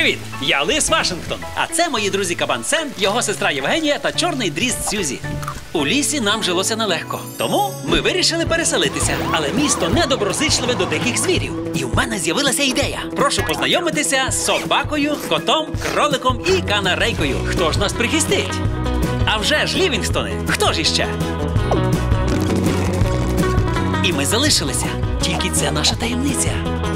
Привіт! Я Лис Вашингтон, а це мої друзі Кабан Сем, його сестра Євгенія та чорний дрізд Сюзі. У лісі нам жилося нелегко, тому ми вирішили переселитися. Але місто недоброзичливе до диких звірів. І в мене з'явилася ідея. Прошу познайомитися з собакою, котом, кроликом і канарейкою. Хто ж нас прихистить? А вже ж, Лівінгстони, хто ж іще? І ми залишилися. Тільки це наша таємниця.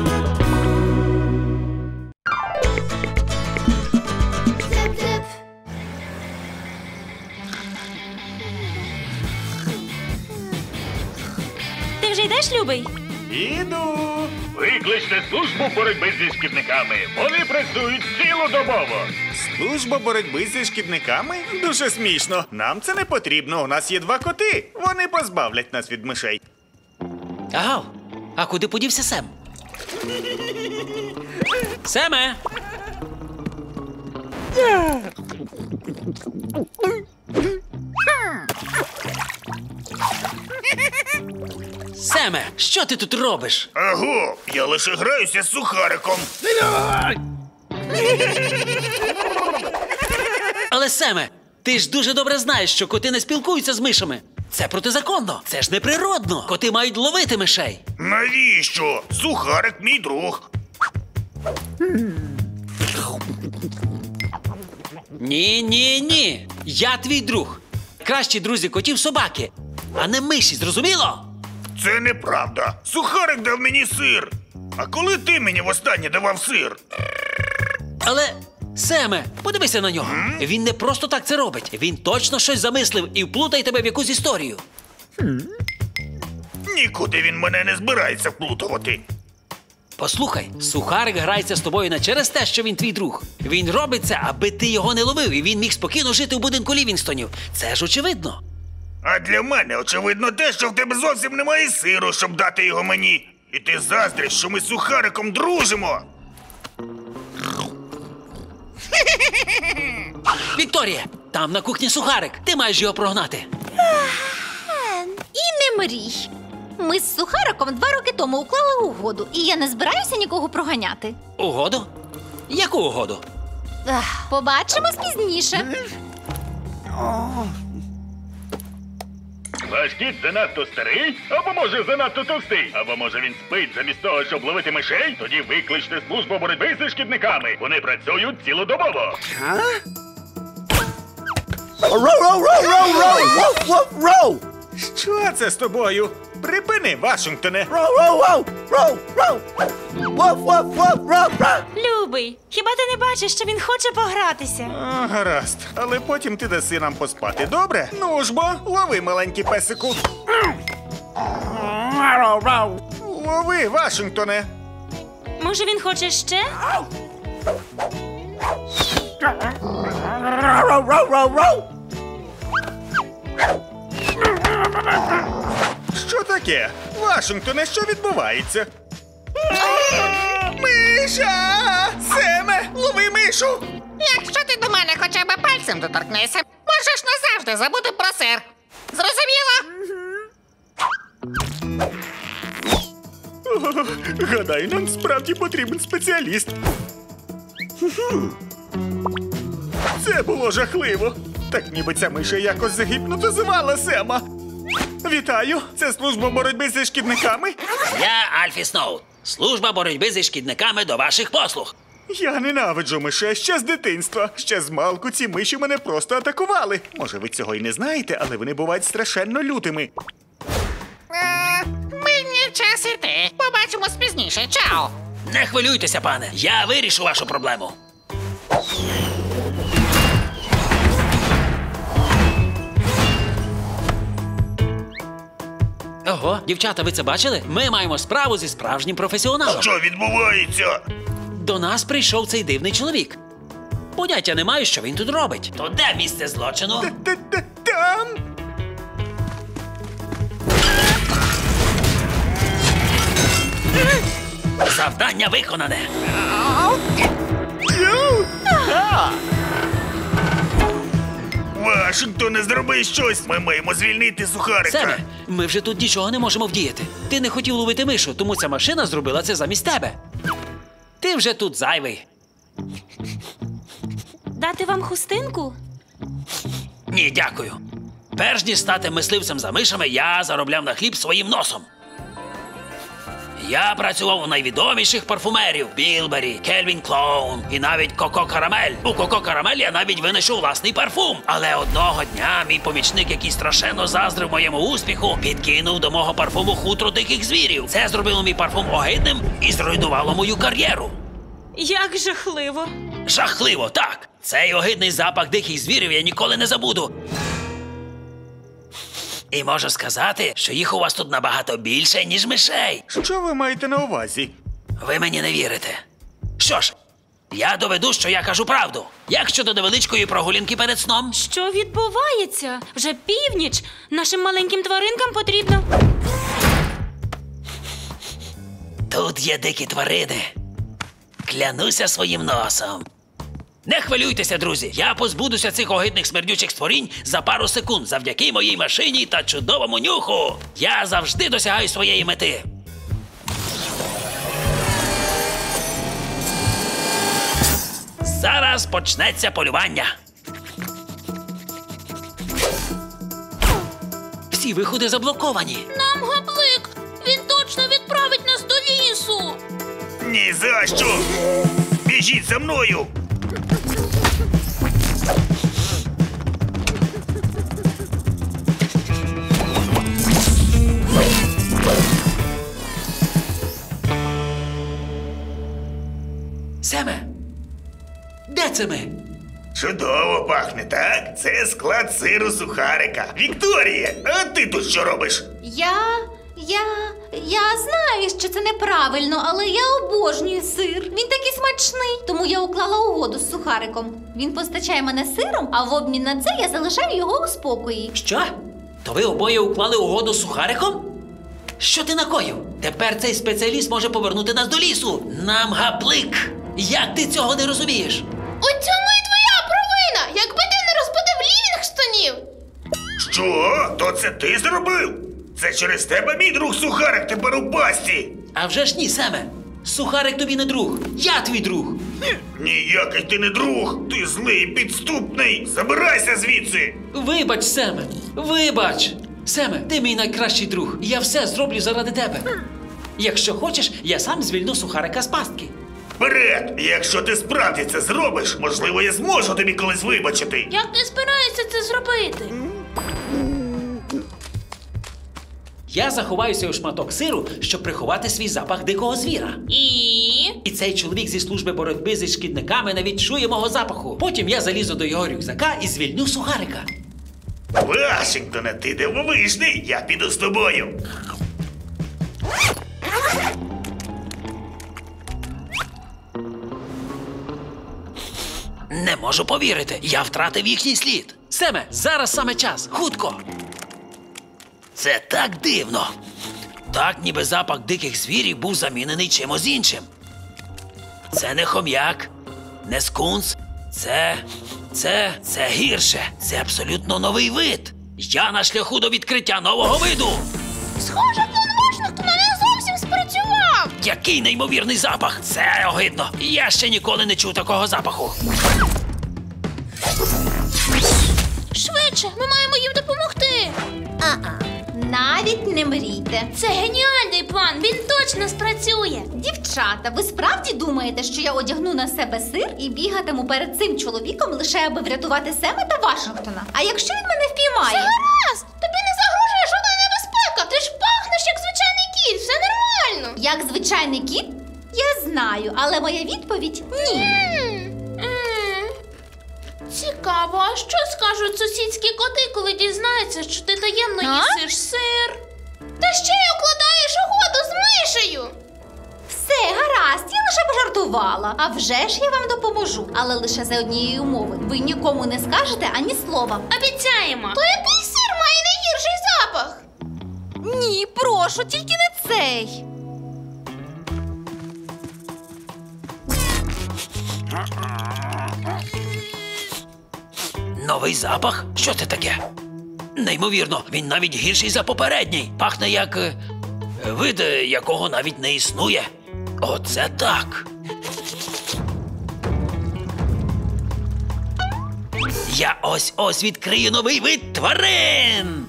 Ти вже йдеш, любий? Іду. Викличте службу боротьби зі шкідниками. Вони працюють цілодобово. Служба боротьби зі шкідниками? Дуже смішно. Нам це не потрібно. У нас є 2 коти. Вони позбавлять нас від мишей. Агав, а куди подівся Сем? Семе! Семе, що ти тут робиш? Аго, я лише граюся з сухариком. Але, Семе, ти ж дуже добре знаєш, що коти не спілкуються з мишами. Це протизаконно, це ж неприродно. Коти мають ловити мишей. Навіщо? Сухарик мій друг. Ні. Я твій друг. Кращі друзі котів собаки, а не миші, зрозуміло? Це неправда. Сухарик дав мені сир. А коли ти мені востаннє давав сир? Але, Семе, подивися на нього. Він не просто так це робить. Він точно щось замислив і вплутає тебе в якусь історію. Нікуди він мене не збирається вплутувати. Послухай, Сухарик грається з тобою не через те, що він твій друг. Він робить це, аби ти його не ловив, і він міг спокійно жити у будинку Лівінгстонів. Це ж очевидно. А для мене очевидно те, що в тебе зовсім немає сиру, щоб дати його мені. І ти заздриш, що ми з Сухариком дружимо. Вікторія, там на кухні Сухарик. Ти маєш його прогнати. І не мрій. Ми з Сухариком 2 роки тому уклали угоду, і я не збираюся нікого проганяти. Угоду? Яку угоду? Побачимось пізніше. Ваш кіт занадто старий, або може занадто товстий, або може він спить замість того, щоб ловити мишей? Тоді викличте службу боротьби зі шкідниками. Вони працюють цілодобово. Що це з тобою? Припини, Вашингтоне. Любий, хіба ти не бачиш, що він хоче погратися? Гаразд, але потім ти даси нам поспати, добре? Ну ж бо, лови, маленький песику. Лови, Вашингтоне. Може, він хоче ще? Що таке? Вашингтоне, що відбувається? Миша! Семе, лови мишу! Якщо ти до мене хоча б пальцем доторкнешся, можеш назавжди забути про сир. Зрозуміло? Гадаю, нам справді потрібен спеціаліст. Це було жахливо. Так ніби ця миша якось загіпнотизувала Сема. Вітаю, це служба боротьби зі шкідниками. Я Альфі Сноу. Служба боротьби зі шкідниками до ваших послуг. Я ненавиджу мишей ще з дитинства. Ще змалку ці миші мене просто атакували. Може, ви цього й не знаєте, але вони бувають страшенно лютими. Мені час іти. Побачимось пізніше. Чао! Не хвилюйтеся, пане. Я вирішу вашу проблему. Ого, дівчата, ви це бачили? Ми маємо справу зі справжнім професіоналом. Що відбувається? До нас прийшов цей дивний чоловік. Поняття не маю, що він тут робить. То де місце злочину? Там? Завдання виконане. Вашингтоне, зроби щось. Ми маємо звільнити Сухарика. Семе, ми вже тут нічого не можемо вдіяти. Ти не хотів ловити мишу, тому ця машина зробила це замість тебе. Ти вже тут зайвий. Дати вам хустинку? Ні, дякую. Перш ніж стати мисливцем за мишами, я заробляв на хліб своїм носом. Я працював у найвідоміших парфумерів – Білбері, Кельвін Клоун і навіть Коко Карамель. У Коко Карамель я навіть винайшов власний парфум. Але одного дня мій помічник, який страшенно заздрив моєму успіху, підкинув до мого парфуму хутро диких звірів. Це зробило мій парфум огидним і зруйнувало мою кар'єру. Як жахливо. Жахливо, так. Цей огидний запах диких звірів я ніколи не забуду. І можу сказати, що їх у вас тут набагато більше, ніж мишей. Що ви маєте на увазі? Ви мені не вірите. Що ж, я доведу, що я кажу правду. Як щодо невеличкої прогулянки перед сном? Що відбувається? Вже північ. Нашим маленьким тваринкам потрібно. Тут є дикі тварини. Клянуся своїм носом. Не хвилюйтеся, друзі. Я позбудуся цих огидних смердючих створінь за пару секунд завдяки моїй машині та чудовому нюху. Я завжди досягаю своєї мети. Зараз почнеться полювання. Всі виходи заблоковані. Нам гаплик! Він точно відправить нас до лісу! Ні за що! Біжіть за мною! Семе, де це ми? Чудово пахне, так? Це склад сиру сухарика. Вікторія, а ти тут що робиш? Я знаю, що це неправильно, але я обожнюю сир. Він такий смачний. Тому я уклала угоду з сухариком. Він постачає мене сиром, а в обмін на це я залишаю його у спокої. Що? То ви обоє уклали угоду з сухариком? Що ти накоїв? Тепер цей спеціаліст може повернути нас до лісу. Нам гаплик. Як ти цього не розумієш? У цьому і твоя провина! Якби ти не розбудив Лівінгстонів! Що? То це ти зробив? Це через тебе мій друг сухарик тепер у пасті. А вже ж ні, Семе. Сухарик тобі не друг. Я твій друг. Ніякий ти не друг. Ти злий і підступний. Забирайся звідси. Вибач, Семе. Вибач. Семе, ти мій найкращий друг. Я все зроблю заради тебе. Якщо хочеш, я сам звільну сухарика з пастки. Вперед! Якщо ти справді це зробиш, можливо, я зможу тобі колись вибачити. Як ти збираєшся це зробити? Я заховаюся у шматок сиру, щоб приховати свій запах дикого звіра. І цей чоловік зі служби боротьби зі шкідниками не відчує мого запаху. Потім я залізу до його рюкзака і звільню сухарика. Вашингтоне, ти дивовижний, я піду з тобою. Не можу повірити, я втратив їхній слід. Семе, зараз саме час, хутко. Це так дивно. Так, ніби запах диких звірів був замінений чимось іншим. Це не хом'як, не скунс. Це гірше. Це абсолютно новий вид. Я на шляху до відкриття нового виду. Схоже, план Вашингтона не зовсім спрацював! Який неймовірний запах! Це огидно! Я ще ніколи не чув такого запаху. Швидше, ми маємо їм допомогти! Навіть не мрійте. Це геніальний план, він точно спрацює. Дівчата, ви справді думаєте, що я одягну на себе сир і бігатиму перед цим чоловіком лише аби врятувати Сема та Вашингтона? А якщо він мене впіймає? Гаразд! Тобі не загрожує жодна небезпека! Ти ж пахнеш як звичайний кіт, все нормально! Як звичайний кіт? Я знаю, але моя відповідь ні. Цікаво, а що скажуть сусідські коти, коли дізнаються, що ти таємно їсиш сир? Та ще й укладаєш угоду з мишею! Все, гаразд, я лише пожартувала. А вже ж я вам допоможу, але лише за однієї умови. Ви нікому не скажете ані слова. Обіцяємо. То який сир має найгірший запах? Ні, прошу, тільки не цей. Новий запах? Що це таке? Неймовірно, він навіть гірший за попередній. Пахне як вид, якого навіть не існує. Оце так. Я ось-ось відкрию новий вид тварин!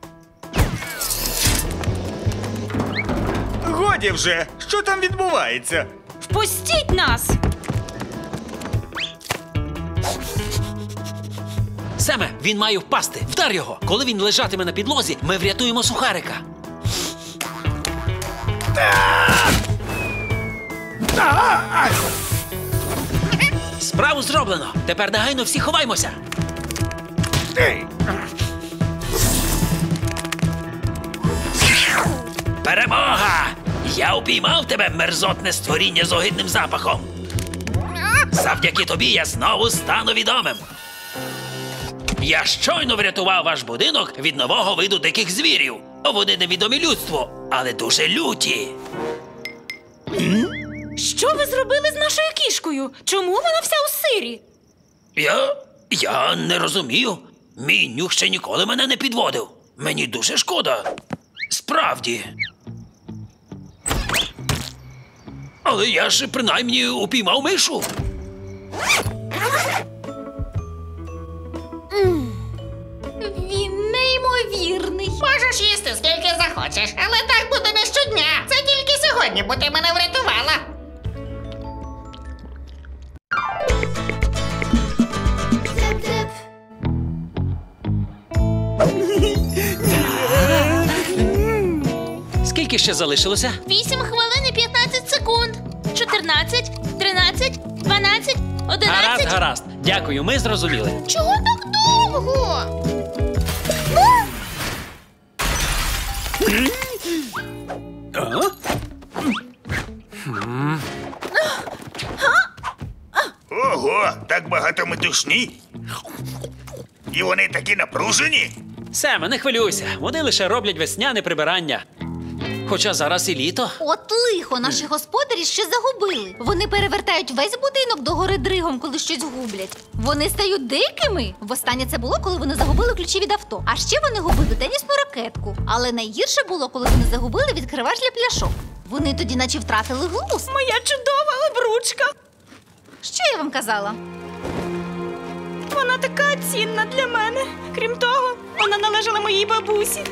Годі вже! Що там відбувається? Впустіть нас! Семе, він має впасти. Вдар його. Коли він лежатиме на підлозі, ми врятуємо сухарика. Справу зроблено. Тепер негайно всі ховаймося. Перемога! Я упіймав тебе, мерзотне створіння з огидним запахом. Завдяки тобі я знову стану відомим. Я щойно врятував ваш будинок від нового виду диких звірів. Вони невідомі людству, але дуже люті. Що ви зробили з нашою кішкою? Чому вона вся у сирі? Я не розумію. Мій нюх ще ніколи мене не підводив. Мені дуже шкода. Справді. Але я ж принаймні упіймав мишу. Він неймовірний. Можеш їсти скільки захочеш, але так буде не щодня. Це тільки сьогодні, бо ти мене врятувала. Скільки ще залишилося? 8 хвилин і 15 секунд. 14, 13, 12, 11. Гаразд. Дякую, ми зрозуміли. Чого так довго? Ого, так багато метушні. І вони такі напружені. Семе, не хвилюйся. Вони лише роблять весняне прибирання. Хоча зараз і літо. От лихо, наші господарі ще загубили. Вони перевертають весь будинок догори дригом, коли щось гублять. Вони стають дикими. Востаннє це було, коли вони загубили ключі від авто. А ще вони губили тенісну ракетку. Але найгірше було, коли вони загубили відкривач для пляшок. Вони тоді наче втратили глузд. Моя чудова обручка! Що я вам казала? Вона така цінна для мене. Крім того, вона належала моїй бабусі.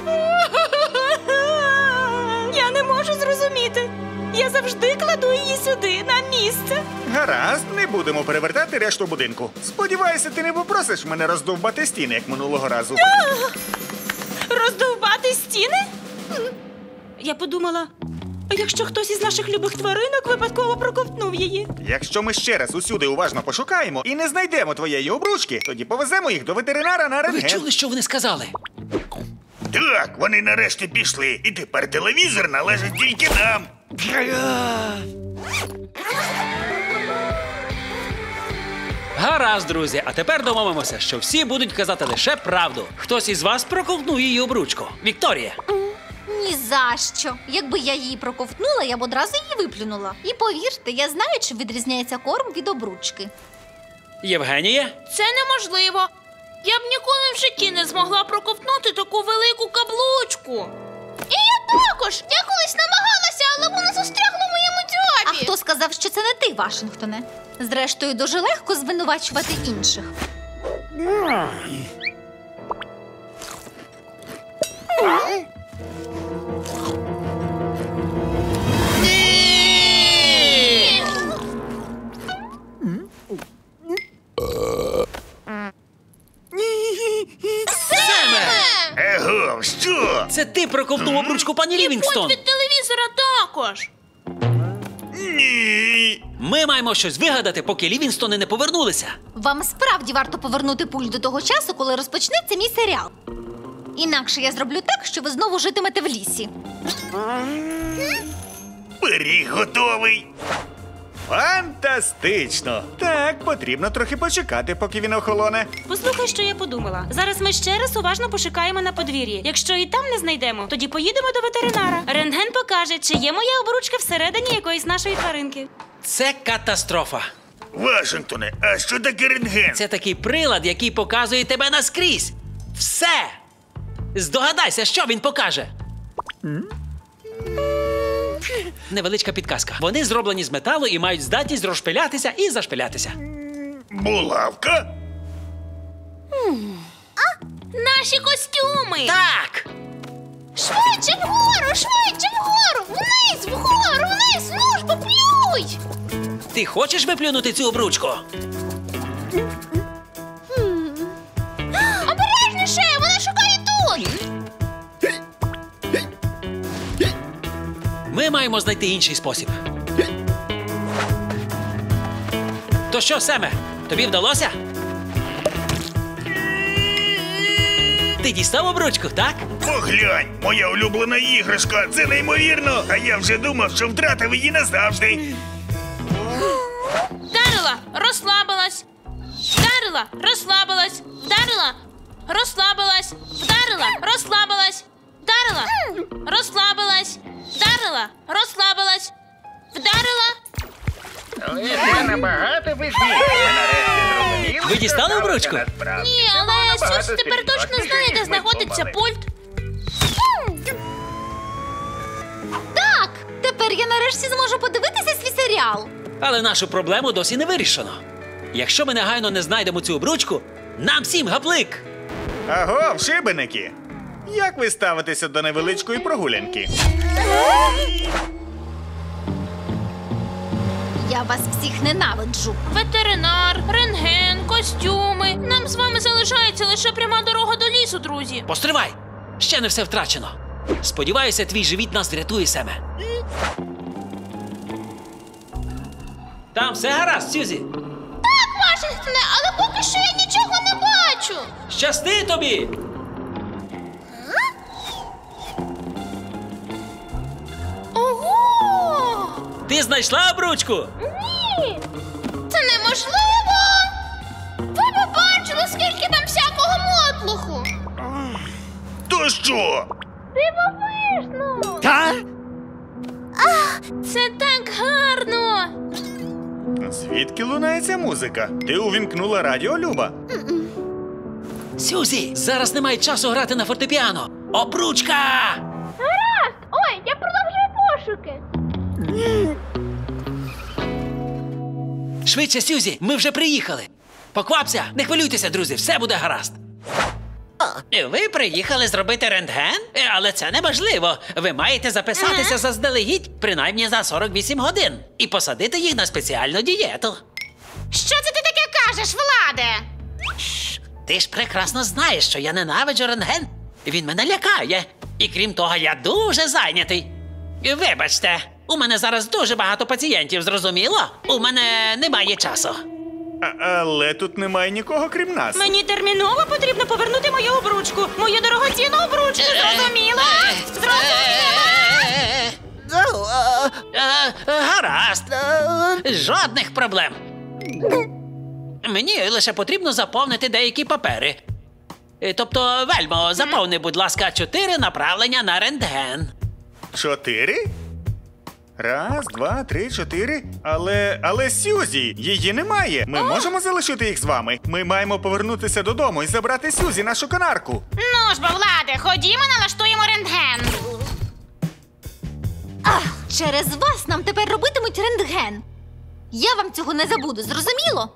Я не можу зрозуміти. Я завжди кладу її сюди, на місце. Гаразд, не будемо перевертати решту будинку. Сподіваюся, ти не попросиш мене роздовбати стіни, як минулого разу. Роздовбати стіни? Я подумала, а якщо хтось із наших любих тваринок випадково проковтнув її? Якщо ми ще раз усюди уважно пошукаємо і не знайдемо твоєї обручки, тоді повеземо їх до ветеринара на Ви рентген. чули, що вони сказали? Так, вони нарешті пішли, і тепер телевізор належить тільки нам. Гаразд, друзі, а тепер домовимося, що всі будуть казати лише правду. Хтось із вас проковтнув її обручку. Вікторія. Ні за що. Якби я її проковтнула, я б одразу її виплюнула. І повірте, я знаю, чим відрізняється корм від обручки. Євгенія? Це неможливо. Я б ніколи в житті не змогла проковтнути таку велику каблучку. І я також. Я колись намагалася, але воно застрягло в моєму А дзьобі. хто сказав, що це не ти, Вашингтоне? Зрештою, дуже легко звинувачувати інших. Его, що? Це ти проковтнув обручку пані Лівінгстон. Від телевізора також. Ні. Ми маємо щось вигадати, поки Лівінгстони не повернулися. Вам справді варто повернути пульт до того часу, коли розпочнеться мій серіал. Інакше я зроблю так, що ви знову житимете в лісі. Пиріг готовий. Фантастично! Так, потрібно трохи почекати, поки він охолоне. Послухай, що я подумала. Зараз ми ще раз уважно пошукаємо на подвір'ї. Якщо і там не знайдемо, тоді поїдемо до ветеринара. Рентген покаже, чи є моя обручка всередині якоїсь нашої тваринки. Це катастрофа. Вашингтоне, а що таке рентген? Це такий прилад, який показує тебе наскрізь. Все! Здогадайся, що він покаже. Невеличка підказка. Вони зроблені з металу і мають здатність розшпилятися і зашпилятися. Булавка? Наші костюми! Так! Швидше вгору, швидше вгору! Вниз, вгору, вниз! Ну ж, поплюй! Ти хочеш виплюнути цю обручку? Обережніше, вона шукає тут! Ми маємо знайти інший спосіб. То що, Семе, тобі вдалося? Ти дістав обручку, так? Поглянь, моя улюблена іграшка, це неймовірно. А я вже думав, що втратив її назавжди. Вдарила, розслабилась. Вдарила, розслабилась. Вдарила, розслабилась. Вдарила, розслабилась. Вдарила, розслабилась. Вдарила, розслабилась. Вдарила. Це набагато веселіше. Ви дістали обручку? Ні, але Сюз тепер точно знає, де знаходиться пульт. Так, тепер я нарешті зможу подивитися свій серіал. Але нашу проблему досі не вирішено. Якщо ми негайно не знайдемо цю обручку, нам всім гаплик! Аго, шибеники! Як ви ставитеся до невеличкої прогулянки? Я вас всіх ненавиджу. Ветеринар, рентген, костюми. Нам з вами залишається лише пряма дорога до лісу, друзі. Постривай! Ще не все втрачено. Сподіваюся, твій живіт нас врятує, Семе. Там все гаразд, Сюзі. Так, Вашингтоне, але поки що я нічого не бачу! Щасти тобі! Ого! Ти знайшла обручку? Ні! Це неможливо! Ви побачили, скільки там всякого мотлуху! То що? Дивовижно! Та? Це так гарно. Звідки лунає ця музика? Ти увімкнула радіо, Люба? Сюзі, зараз немає часу грати на фортепіано. Обручка! Гаразд! Ой, я продовжую пошуки! Швидше, Сюзі, ми вже приїхали. Поквапся, не хвилюйтеся, друзі, все буде гаразд. Ви приїхали зробити рентген? Але це неможливо. Ви маєте записатися заздалегідь, принаймні за 48 годин, і посадити їх на спеціальну дієту. Що це ти таке кажеш, Владе? Ти ж прекрасно знаєш, що я ненавиджу рентген. Він мене лякає. І крім того, я дуже зайнятий. Вибачте, у мене зараз дуже багато пацієнтів, зрозуміло? У мене немає часу. Але тут немає нікого, крім нас. Мені терміново потрібно повернути мою обручку. Мою дорогоцінну обручку, зрозуміла? Гаразд. Жодних проблем. Мені лише потрібно заповнити деякі папери. Тобто, Вельмо, заповни, будь ласка, 4 направлення на рентген. 4? Раз, два, три, 4. Але Сюзі, її немає. Ми можемо залишити їх з вами. Ми маємо повернутися додому і забрати Сюзі, нашу канарку. Ну ж бо, Владе, ходімо, налаштуємо рентген. Через вас нам тепер робитимуть рентген. Я вам цього не забуду, зрозуміло?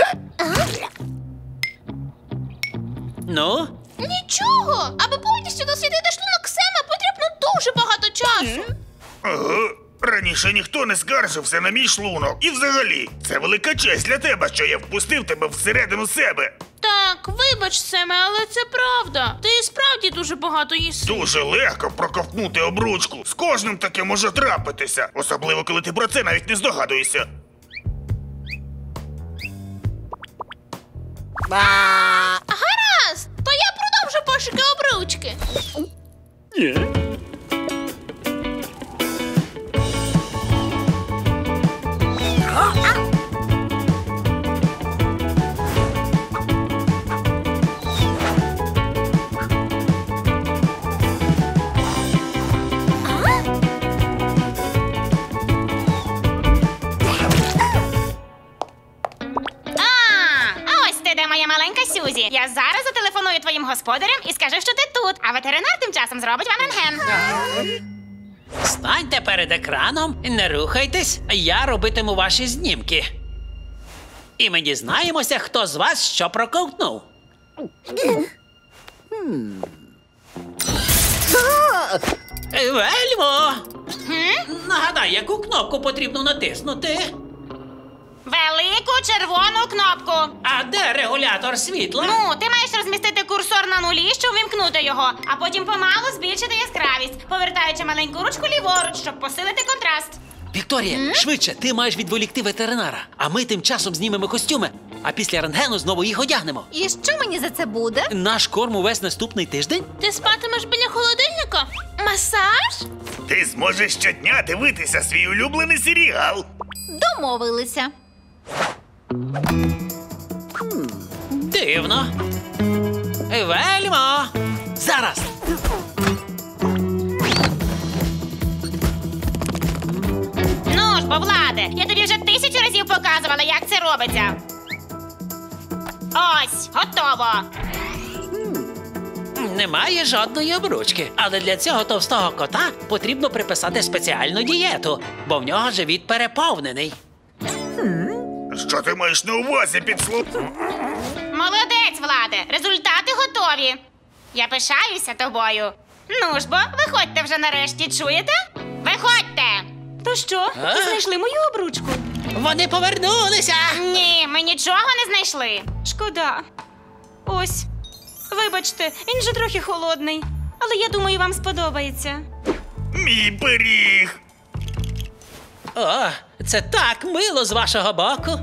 Ну? Нічого! Аби повністю дослідити шлунок Сема, потрібно дуже багато часу! Ага. Раніше ніхто не скаржився на мій шлунок. І взагалі, це велика честь для тебе, що я впустив тебе всередину себе. Так, вибач, Семе, але це правда. Ти справді дуже багато їси. Дуже легко проковтнути обручку. З кожним таке може трапитися. Особливо, коли ти про це навіть не здогадуєшся. Гаразд! То я продовжу пошуки обручки! А ось ти де, моя маленька Сюзі. Я зараз зателефоную твоїм господарям і скажу, що ти тут, а ветеринар тим часом зробить вам рентген. Станьте перед екраном, не рухайтесь, я робитиму ваші знімки. І ми дізнаємося, хто з вас що проковтнув. Вельмо! Нагадай, яку кнопку потрібно натиснути? Велику червону кнопку. А де регулятор світла? Ну, ти маєш розмістити курсор на нулі, щоб вимкнути його, а потім помалу збільшити яскравість, повертаючи маленьку ручку ліворуч, щоб посилити контраст. Вікторія, швидше, ти маєш відволікти ветеринара, а ми тим часом знімемо костюми, а після рентгену знову їх одягнемо. І що мені за це буде? Наш корм увесь наступний тиждень? Ти спатимеш біля холодильника? Масаж? Ти зможеш щодня дивитися свій улюблений серіал. Домовилися. Дивно. Вельмо! Зараз! Ну ж, бо, Владе, я тобі вже 1000 разів показувала, як це робиться. Ось, готово. Немає жодної обручки, але для цього товстого кота потрібно приписати спеціальну дієту, бо в нього живіт переповнений. Що ти маєш на увазі під Молодець, Владе, результати готові. Я пишаюся тобою. Ну ж бо, виходьте вже нарешті, чуєте? Виходьте! То що? А? Знайшли мою обручку? Вони повернулися! Ні, ми нічого не знайшли. Шкода. Ось. Вибачте, він же трохи холодний. Але я думаю, вам сподобається. Мій пиріг. О, це так мило з вашого боку.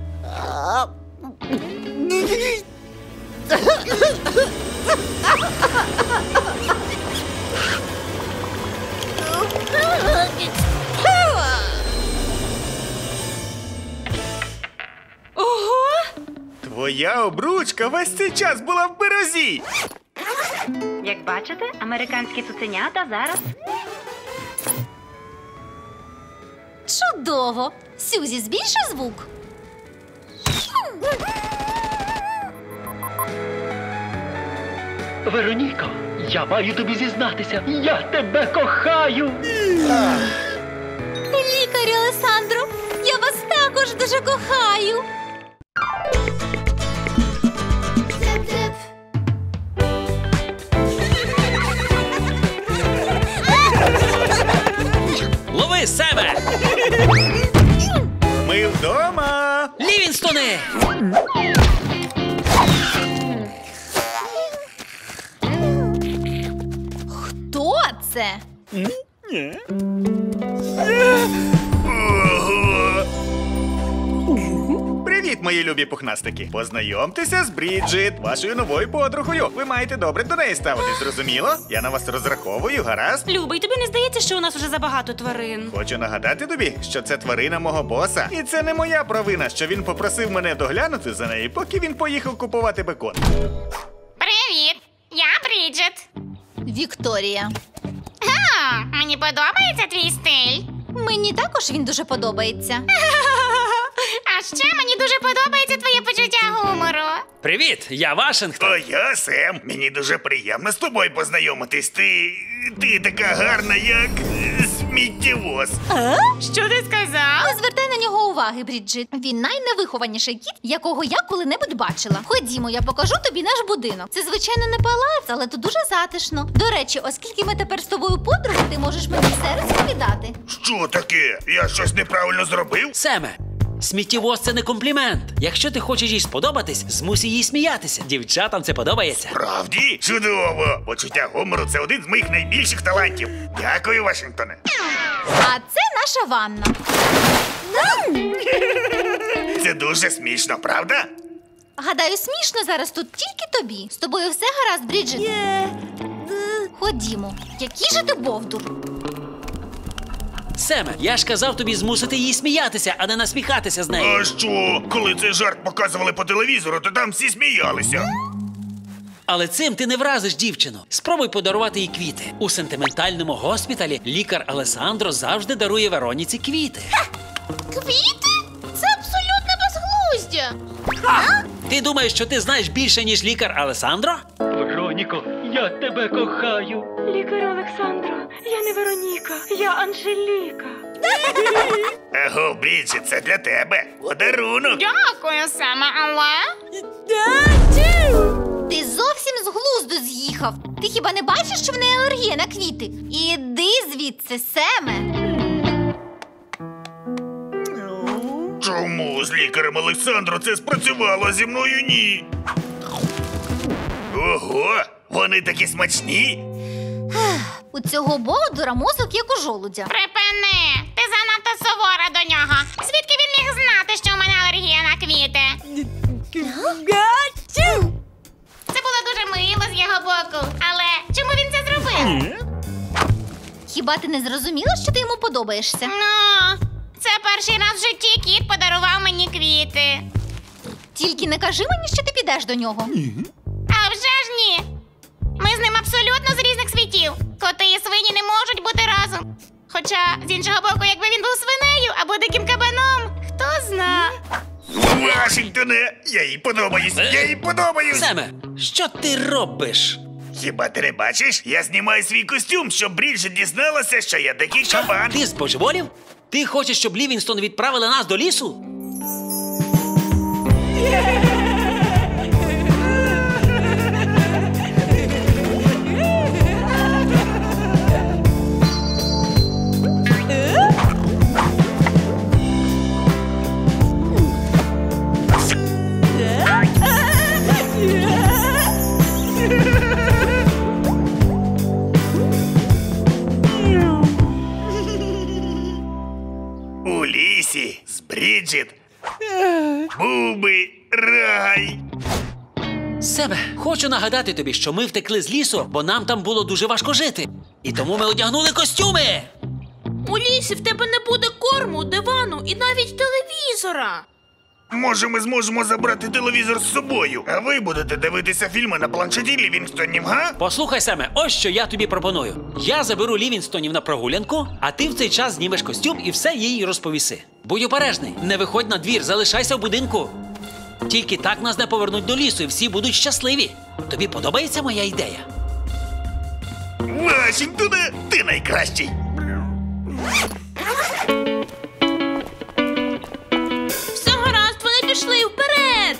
Ого! Твоя обручка весь цей час була в березі. Як бачите, американські цуценята зараз. Чудово! Сюзі, збільши звук. Вероніко, я маю тобі зізнатися. Я тебе кохаю. Лікарю Алесандро, я вас також дуже кохаю. Лови себе! Ми вдома. Лівінстони! Хто це? Привіт, мої любі пухнастики. Познайомтеся з Бріджит, вашою новою подругою. Ви маєте добре до неї ставитись, зрозуміло? Я на вас розраховую, гаразд? Любий, тобі не здається, що у нас уже забагато тварин? Хочу нагадати тобі, що це тварина мого боса. І це не моя провина, що він попросив мене доглянути за нею, поки він поїхав купувати бекон. Привіт! Я Бріджит. Вікторія. А, мені подобається твій стиль. Мені також він дуже подобається. А ще мені дуже подобається твоє почуття гумору. Привіт, я Вашингтон. О, я Сем. Мені дуже приємно з тобою познайомитись. Ти така гарна, як сміттєвоз. Що ти сказав? Не звертай на нього уваги, Бріджит. Він найневихованіший кіт, якого я коли-небудь бачила. Ходімо, я покажу тобі наш будинок. Це, звичайно, не палац, але тут дуже затишно. До речі, оскільки ми тепер з тобою подруги, ти можеш мені все розповідати. Що таке? Я щось неправильно зробив? Семе, сміттєвоз – це не комплімент. Якщо ти хочеш їй сподобатись, змусь її сміятися. Дівчатам це подобається. Правді? Чудово! Почуття гумору – це один з моїх найбільших талантів. Дякую, Вашингтоне. А це наша ванна. Це дуже смішно, правда? Гадаю, смішно зараз тут тільки тобі. З тобою все гаразд, Бріджит? Ходімо. Який же ти бовдур? Семе, я ж казав тобі змусити її сміятися, а не насміхатися з нею. А що? Коли цей жарт показували по телевізору, то там всі сміялися. Але цим ти не вразиш дівчину. Спробуй подарувати їй квіти. У сентиментальному госпіталі лікар Алесандро завжди дарує Вероніці квіти. Квіти? Це абсолютно безглуздя. Ти думаєш, що ти знаєш більше, ніж лікар Алесандро? Вероніко, я тебе кохаю. Лікарю Олександро, я не Вероніка, я Анжеліка. Аго, Бріджит, це для тебе. Подарунок. Дякую, Сема, але... з глузду з'їхав. Ти хіба не бачиш, що в неї алергія на квіти? Іди звідси, Семе. Чому з лікарем Олександром це спрацювало, зі мною ні? Ого, вони такі смачні. У цього Бовдура мозок як у жолудя. Припини! Ти занадто сувора до нього. Звідки він міг знати, що у мене алергія на квіти? Це було дуже мило з його боку. Але чому він це зробив? Хіба ти не зрозуміла, що ти йому подобаєшся? Ну, це перший раз в житті кіт подарував мені квіти. Тільки не кажи мені, що ти підеш до нього. А вже ж ні. Ми з ним абсолютно з різних світів. Коти і свині не можуть бути разом. Хоча, з іншого боку, якби він був свинею або диким кабаном, хто зна. Вашингтоне, я їй подобаюсь, я їй подобаюсь. Семе, що ти робиш? Хіба ти не бачиш? Я знімаю свій костюм, щоб Бріджит дізналася, що я дикий кабан. Ти збожеволів? Ти хочеш, щоб Лівінстон відправили нас до лісу? У лісі з Бріджит був би рай. Семе, хочу нагадати тобі, що ми втекли з лісу, бо нам там було дуже важко жити. І тому ми одягнули костюми. У лісі в тебе не буде корму, дивану і навіть телевізора. Може, ми зможемо забрати телевізор з собою, а ви будете дивитися фільми на планшеті Лівінгстонів, га? Послухай, Семе, ось що я тобі пропоную. Я заберу Лівінстонів на прогулянку, а ти в цей час знімеш костюм і все їй розповіси. Будь обережний, не виходь на двір, залишайся в будинку. Тільки так нас не повернуть до лісу і всі будуть щасливі. Тобі подобається моя ідея? Вашингтоне, ти найкращий. Все гаразд, вони пішли вперед.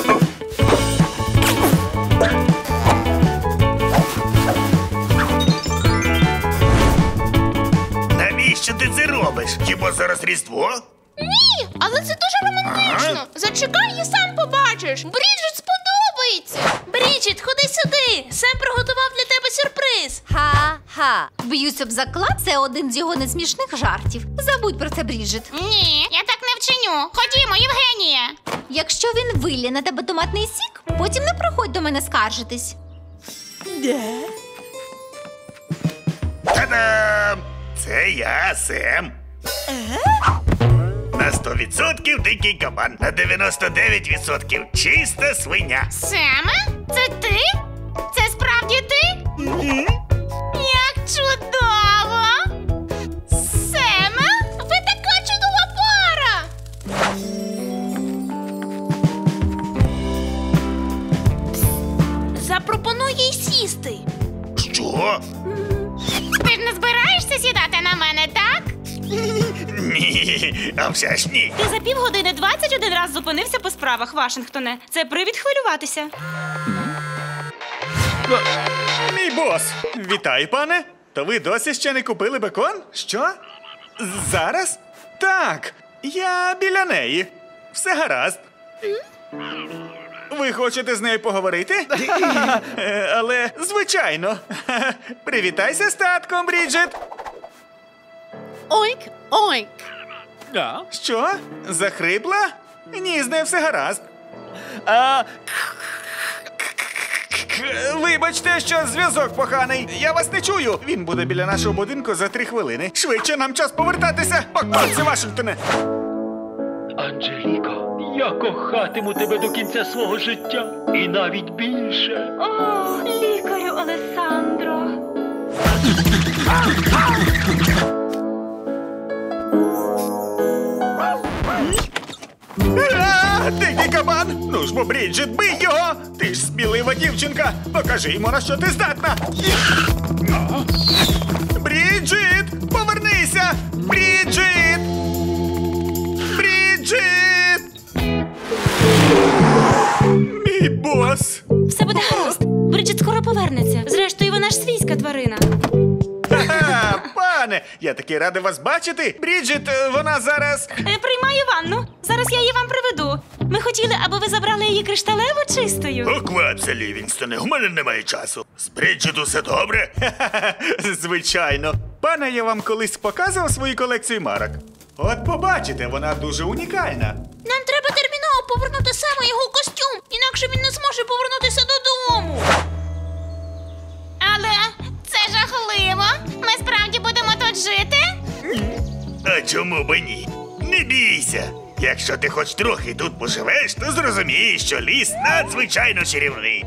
Навіщо ти це робиш? Хіба зараз Різдво? Ні, але це дуже романтично. Зачекай і сам побачиш. Бріджит сподобається. Бріджит, ходи сюди. Сем приготував для тебе сюрприз. Ха-ха. Б'юсь об заклад, це один з його несмішних жартів. Забудь про це, Бріджит. Ні, я так не вчиню. Ходімо, Євгенія. Якщо він вилє на тебе томатний сік, потім не приходь до мене скаржитись. Та-дам! Це я, Сем. На 100% дикий кабан, на 99% чиста свиня. Семе? Це ти? Це справді ти? Як чудово! Семе? Ви така чудова пара. Запропонуй їй сісти. Що? Ти ж не збираєшся сідати на мене, так? Ні, а вже ж ні. Ти за півгодини 21 раз зупинився по справах, Вашингтоне. Це привід хвилюватися. Мій бос. Вітаю, пане. То ви досі ще не купили бекон? Що? Зараз? Так. Я біля неї. Все гаразд. Ви хочете з нею поговорити? Але, звичайно. Привітайся з татком, Бріджит. Ойк, ойк. Що? Захрипла? Ні, з нею все гаразд. Вибачте, що зв'язок поганий. Я вас не чую. Він буде біля нашого будинку за 3 хвилини. Швидше, нам час повертатися. Покладься, Вашингтоне. Анжеліко, я кохатиму тебе до кінця свого життя. І навіть більше. О, лікарю Олесандро. Дикий кабан! Ну ж бо, Бріджит, бий його! Ти ж смілива дівчинка! Покажи йому, на що ти здатна! Бріджит! Повернися! Бріджит! Бріджит! Мій бос! Все буде гаразд. Бриджит сусідська тварина. Ха-ха, пане, я такий радий вас бачити. Бріджит, вона зараз... Приймаю ванну. Зараз я її вам приведу. Ми хотіли, аби ви забрали її кришталево чистою. Поквапся, Лівінгстоне, у мене немає часу. З Бріджит усе добре? Звичайно. Пане, я вам колись показував свою колекцію марок. От побачите, вона дуже унікальна. Нам треба терміново повернути Сема його костюм, інакше він не зможе повернутися додому. Але це жахливо. Ми справді будемо тут жити? А чому б і ні? Не бійся. Якщо ти хоч трохи тут поживеш, то зрозумієш, що ліс надзвичайно чарівний.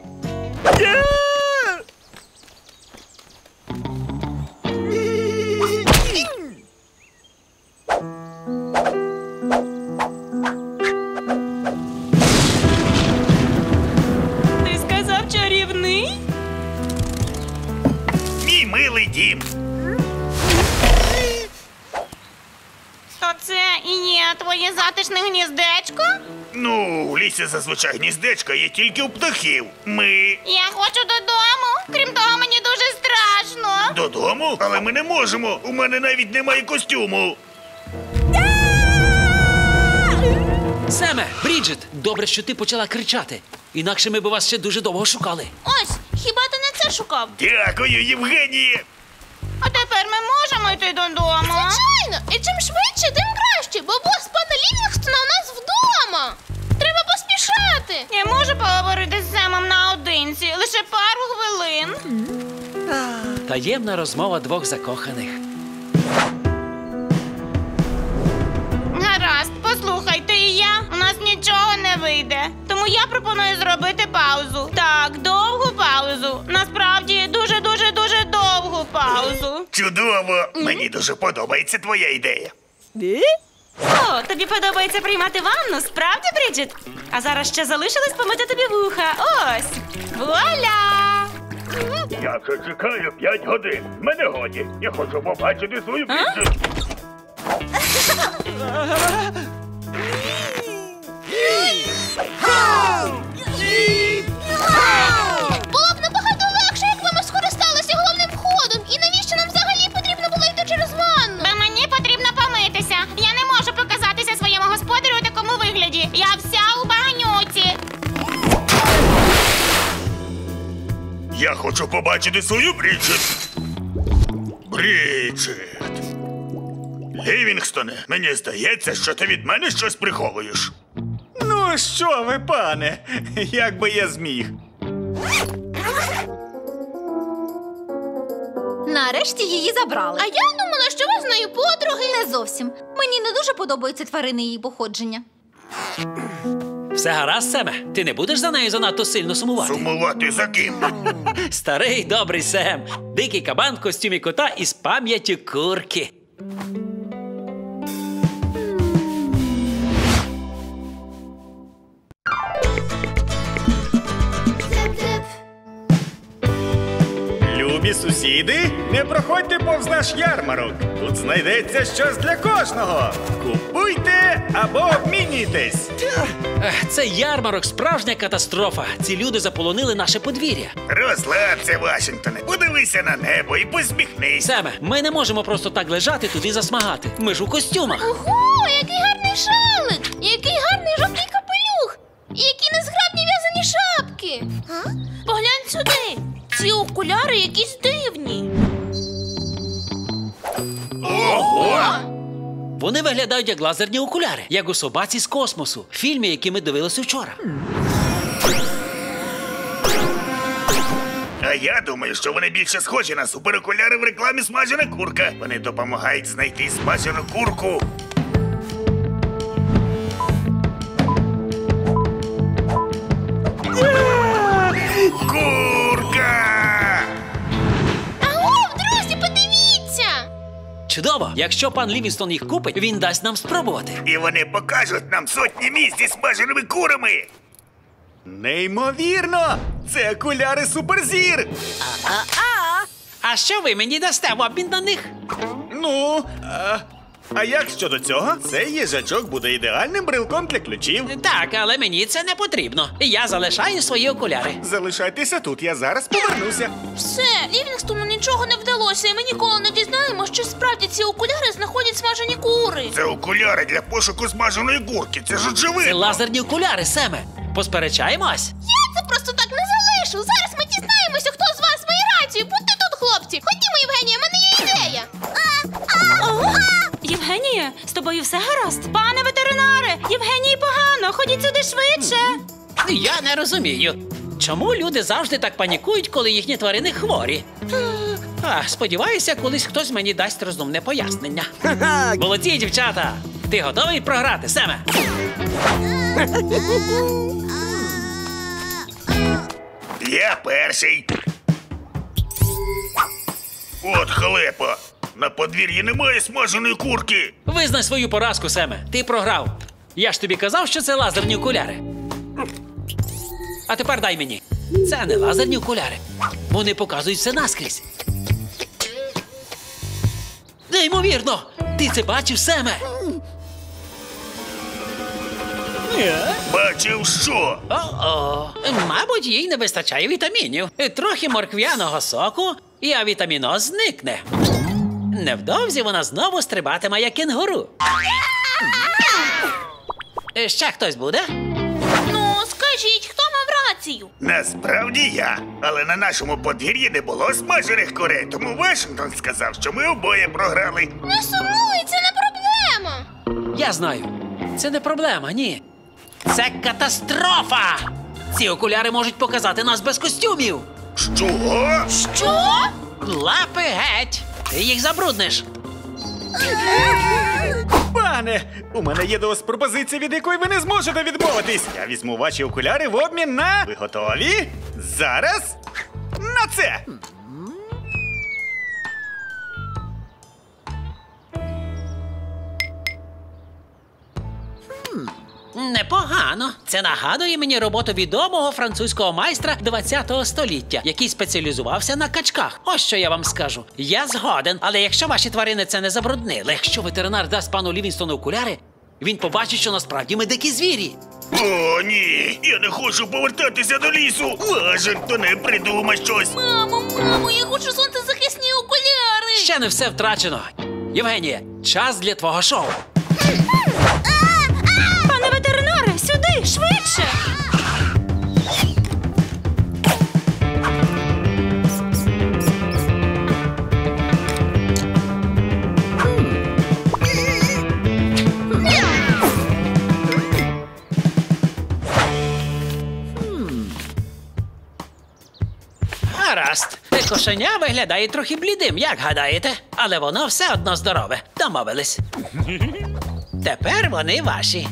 Ти сказав чарівний? Мій милий дім. То це і є твоє затишне гніздечко? Ну, у лісі зазвичай гніздечка є тільки у птахів. Я хочу додому. Крім того, мені дуже страшно. Додому? Але ми не можемо. У мене навіть немає костюму. Семе, Бріджит, добре, що ти почала кричати. Інакше ми б вас ще дуже довго шукали. Ось, хіба ти не це шукав? Дякую, Євгенія. А тепер ми можемо йти додому. Звичайно, і чим швидше, тим краще, бо бос пана Лівінгстона у нас вдома. Треба поспішати. Я можу поговорити з Семом наодинці, лише пару хвилин. Таємна розмова двох закоханих. Гаразд, послухай, ти і я, у нас нічого не вийде. Тому я пропоную зробити паузу. Так, довгу паузу. Насправді, дуже довгу паузу. Чудово. Мені дуже подобається твоя ідея. О, тобі подобається приймати ванну, справді, Бріджит? А зараз ще залишилось помити тобі вуха. Ось. Вуаля! Я вже чекаю 5 годин. Мене годі. Я хочу побачити свою Бріджит. Було б набагато легше, якби ми скористалися головним входом. І навіщо нам взагалі потрібно було йти через ванну? Бо мені потрібно помитися. Я не можу показатися своєму господарю у такому вигляді. Я вся у багнюці. Я хочу побачити свою Бріджит. Бріджит. Лівінгстоне, мені здається, що ти від мене щось приховуєш. Ну, що ви, пане? Як би я зміг. Нарешті її забрали. А я думала, що ви з нею подруги. Не зовсім. Мені не дуже подобаються тварини її походження. Все гаразд, Семе? Ти не будеш за нею занадто сильно сумувати? Сумувати за ким? Старий добрий Сем. Дикий кабан в костюмі кота із пам'яттю курки. Любі сусіди, не проходьте повз наш ярмарок. Тут знайдеться щось для кожного. Купуйте або обмінюйтесь. Цей ярмарок справжня катастрофа. Ці люди заполонили наше подвір'я. Розслабся, Вашингтоне. Подивися на небо і посміхнись. Семе, ми не можемо просто так лежати тут і засмагати. Ми ж у костюмах. Ого, який гарний шалик! Який гарний жовтий капелюх! І які незграбні в'язані шапки! Поглянь сюди. Ці окуляри якісь дивні. Ого! Вони виглядають як лазерні окуляри, як у собаці з космосу. Фільмі, який ми дивилися вчора. А я думаю, що вони більше схожі на суперокуляри в рекламі «Смажена курка». Вони допомагають знайти смажену курку. Курка! Агов, друзі, подивіться! Чудово! Якщо пан Лівінгстон їх купить, він дасть нам спробувати. І вони покажуть нам сотні місць із смаженими курами. Неймовірно! Це окуляри суперзір! А що ви мені дасте в обмін на них? Ну, А як щодо цього, цей їжачок буде ідеальним брелком для ключів. Так, але мені це не потрібно. Я залишаю свої окуляри. Залишайтеся тут, я зараз повернуся. Все, Лівінгстону нічого не вдалося, і ми ніколи не дізнаємося, що справді ці окуляри знаходять смажені кури. Це окуляри для пошуку смаженої курки. Це ж Це очевидно. лазерні окуляри, Семе. Посперечаємось? Я це просто так не залишу. Зараз ми дізнаємося, хто з вас має рацію. Будьте тут, хлопці. Ходімо, Євгенія, в мене є ідея. Євгенія, з тобою все гаразд? Пане ветеринаре, Євгенії погано, ходіть сюди швидше. Я не розумію. Чому люди завжди так панікують, коли їхні тварини хворі? Сподіваюся, колись хтось мені дасть розумне пояснення. Молодці, дівчата! Ти готовий програти, Семе? Я перший. От халепа. На подвір'ї немає смаженої курки. Визнай свою поразку, Семе. Ти програв. Я ж тобі казав, що це лазерні окуляри. А тепер дай мені. Це не лазерні окуляри. Вони показують все наскрізь. Неймовірно! Ти це бачив, Семе? Бачив що? О-о. Мабуть, їй не вистачає вітамінів. Трохи морквяного соку, і авітаміноз зникне. Невдовзі вона знову стрибатиме, як кенгуру. Ще хтось буде? Ну, скажіть, хто мав рацію? Насправді я. Але на нашому подвір'ї не було смажених курей, тому Вашингтон сказав, що ми обоє програли. Не сумуй, це не проблема. Я знаю. Це не проблема, ні. Це катастрофа! Ці окуляри можуть показати нас без костюмів. Що? Що? Лапи геть! Ти їх забрудниш. Пане, у мене є до вас пропозиція, від якої ви не зможете відмовитись. Я візьму ваші окуляри в обмін на... Ви готові? Зараз на це! Непогано. Це нагадує мені роботу відомого французького майстра 20-го століття, який спеціалізувався на качках. Ось що я вам скажу. Я згоден, але якщо ваші тварини це не забруднили, якщо ветеринар дасть пану Лівінстону окуляри, він побачить, що насправді ми дикі звірі. О, ні! Я не хочу повертатися до лісу! Вашингтоне, придумай щось! Мамо, я хочу сонцезахисні окуляри! Ще не все втрачено. Євгенія, час для твого шоу. Пане ветеринаре, сюди, швидше! Гаразд. Кошеня виглядає трохи блідим, як гадаєте? Але воно все одно здорове. Домовились. Тепер вони ваші.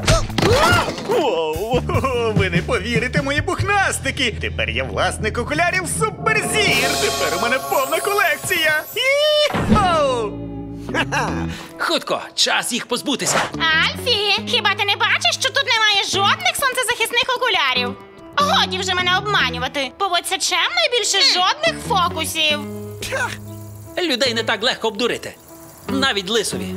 Воу, ви не повірите, мої пухнастики! Тепер я власник окулярів Суперзір! Тепер у мене повна колекція! Іхоу! Хутко, час їх позбутися. Альфі, хіба ти не бачиш, що тут немає жодних сонцезахисних окулярів? Годі вже мене обманювати. Поводься чемно і більше жодних фокусів. Людей не так легко обдурити. Навіть лисові.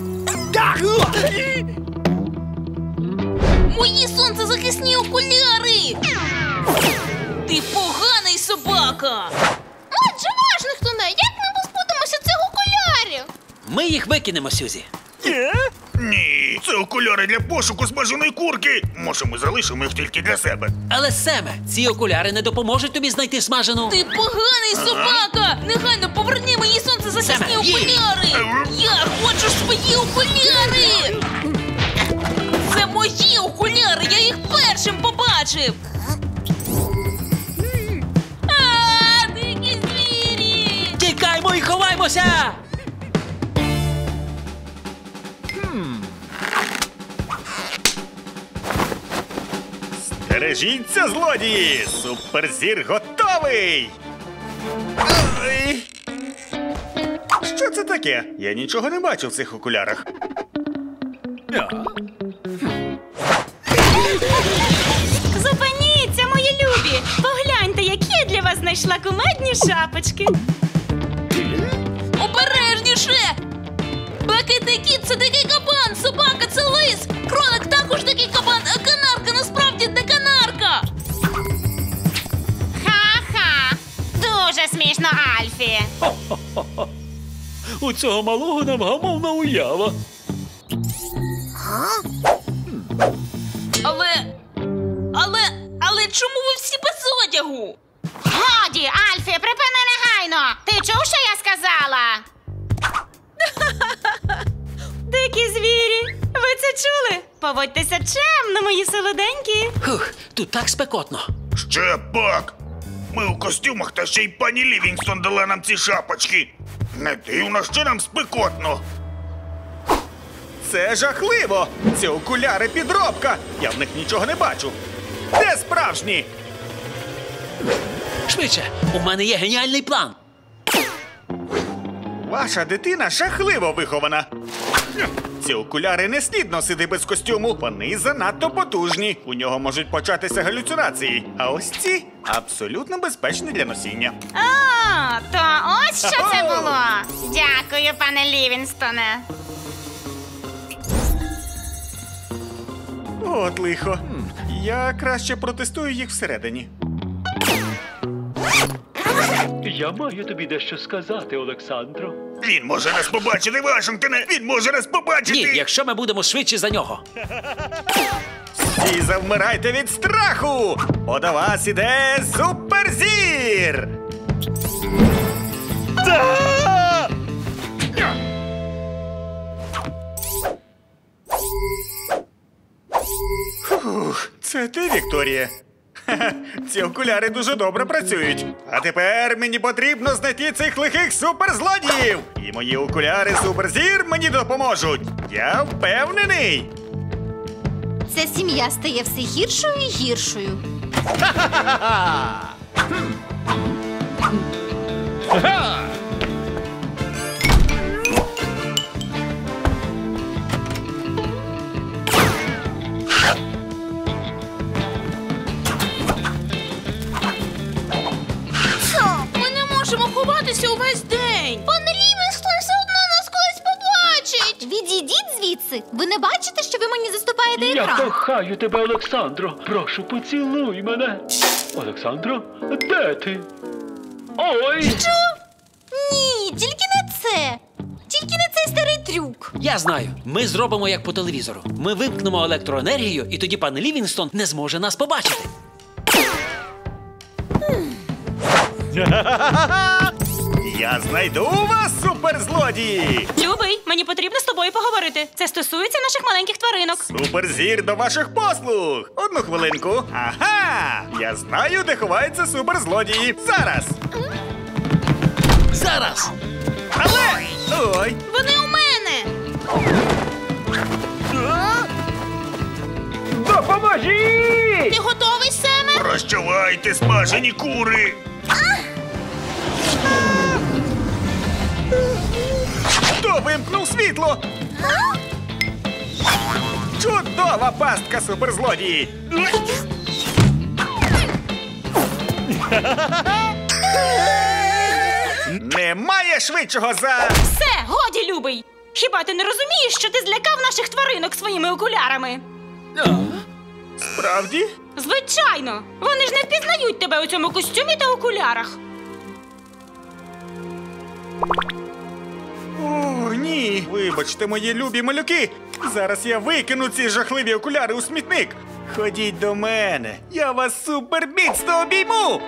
Мої сонцезахисні окуляри! Ти поганий собака! Отже, Вашингтоне, як ми позбудемося цих окулярів? Ми їх викинемо, Сюзі. Ні, це окуляри для пошуку смаженої курки. Може, ми залишимо їх тільки для себе. Але, Семе, ці окуляри не допоможуть тобі знайти смажену. Ти поганий собака! Негайно поверни мені сонцезахисні Семе, їй! окуляри! Я хочу свої окуляри! Це мої окуляри! Я їх першим побачив! Дикі звірі! Тікаймо і ховаймося! Бережіться, злодії! Суперзір готовий! Ой. Що це таке? Я нічого не бачу в цих окулярах. Зупиніться, мої любі! Погляньте, які я для вас знайшла кумедні шапочки. Обережніше! Бакити кіт це дикий кабан, собака це лис, кролик також дикий кабан, а канарка насправді не канарка. Ха-ха! Дуже смішно, Альфі. У цього малого невгамовна уява. Але чому ви всі без одягу? Годі, Альфі, припини негайно! Ти чув, що я сказала? Дикі звірі! Ви це чули? Поводьтеся чемно, мої солоденькі. Хух, тут так спекотно. Ще пак. Ми у костюмах, та ще й пані Лівінгстон дала нам ці шапочки. Не дивно, що нам спекотно. Це жахливо! Ці окуляри підробка! Я в них нічого не бачу. Де справжні? Швидше, у мене є геніальний план. Ваша дитина жахливо вихована. Ці окуляри не слід носити без костюму. Вони занадто потужні. У нього можуть початися галюцинації. А ось ці абсолютно безпечні для носіння. О, то ось що це Ого! було. Дякую, пане Лівінстоне. От лихо. Я краще протестую їх всередині. Я маю тобі дещо сказати, Олександро. Він може нас побачити, Вашингтоне! Він може нас побачити! Ні, якщо ми будемо швидші за нього. Всі завмирайте від страху! Бо до вас іде суперзір! Да! Фух, це ти, Вікторія? Ха-ха, ці окуляри дуже добре працюють. А тепер мені потрібно знайти цих лихих суперзлодіїв! І мої окуляри суперзір мені допоможуть! Я впевнений! Ця сім'я стає все гіршою і гіршою. Ми не можемо ховатися увесь день. Пан Лівінгстон все одно нас колись побачить. Відійдіть звідси. Ви не бачите, що ви мені заступаєте Я екран? кохаю тебе, Олександро. Прошу, поцілуй мене. Олександро, де ти? Ой! Ні, тільки не це. Тільки не цей старий трюк. Я знаю, ми зробимо як по телевізору. Ми вимкнемо електроенергію, і тоді пан Лівінгстон не зможе нас побачити. Я знайду вас, суперзлодії! Любий, мені потрібно з тобою поговорити. Це стосується наших маленьких тваринок. Суперзір до ваших послуг! Одну хвилинку. Ага! Я знаю, де ховаються суперзлодії. Зараз! Зараз! Але! Ой! Вони у мене. Допоможіть! Ти готовий, Семе? Прощавайте, смажені кури! Хто вимкнув світло? Чудова пастка, суперзлодії! Немає швидшого за... Все, годі, любий! Хіба ти не розумієш, що ти злякав наших тваринок своїми окулярами? Справді? Звичайно! Вони ж не впізнають тебе у цьому костюмі та окулярах. О, ні. Вибачте, мої любі малюки. Зараз я викину ці жахливі окуляри у смітник. Ходіть до мене. Я вас суперміцно обійму.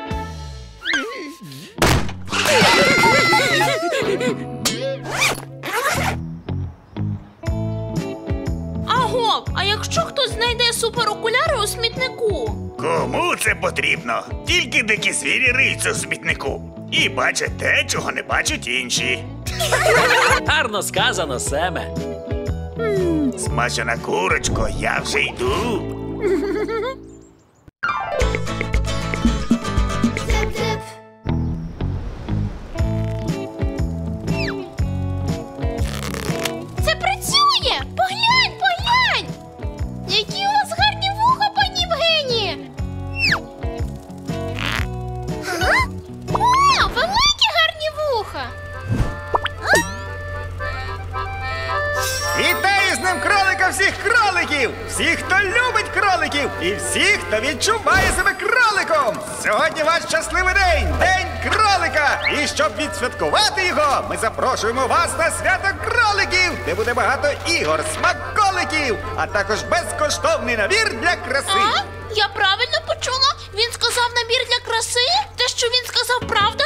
Аго, а якщо хтось знайде суперокуляри у смітнику? Кому це потрібно? Тільки дикі звірі риються у смітнику. І бачать те, чого не бачать інші. Гарно сказано, Семе. Смажена курочко, я вже йду. Це працює! Поглянь, поглянь! Які у вас гарні вуха, пані Євгенії! О, великі гарні вуха! І хто відчуває себе кроликом. Сьогодні ваш щасливий день, День кролика. І щоб відсвяткувати його, ми запрошуємо вас на свято кроликів, де буде багато ігор, смаколиків, а також безкоштовний набір для краси. А? Я правильно почула? Він сказав набір для краси? Те, що він сказав, правда?